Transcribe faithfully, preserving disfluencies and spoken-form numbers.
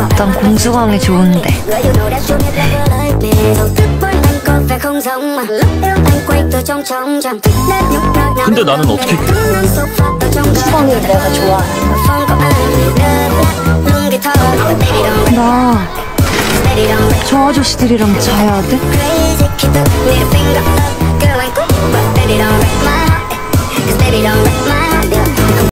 난 공수광이 좋은데. 근데 나는 어떻게 수광이 내가 좋아하니까. 나 저 아저씨들이랑 자야 돼? Baby, don't wreck my